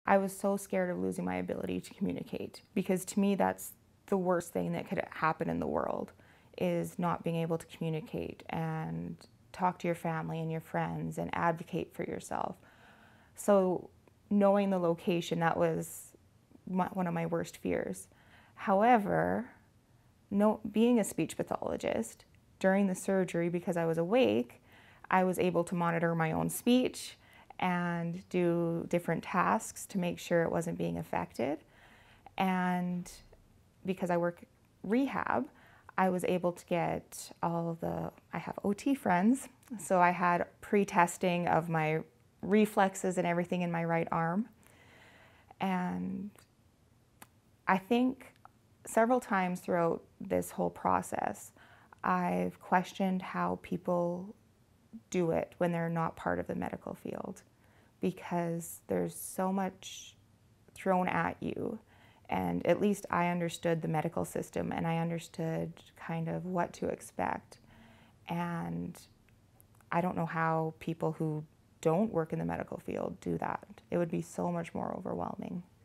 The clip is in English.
I was so scared of losing my ability to communicate, because to me that's the worst thing that could happen in the world, is not being able to communicate and talk to your family and your friends and advocate for yourself. So knowing the location, that was one of my worst fears. However, being a speech pathologist, during the surgery, because I was awake, I was able to monitor my own speech and do different tasks to make sure it wasn't being affected. And because I work rehab, I was able to get I have OT friends, so I had pre-testing of my reflexes and everything in my right arm. And I think several times throughout this whole process, I've questioned how people do it when they're not part of the medical field, because there's so much thrown at you. And at least I understood the medical system, and I understood kind of what to expect. And I don't know how people who don't work in the medical field do that. It would be so much more overwhelming.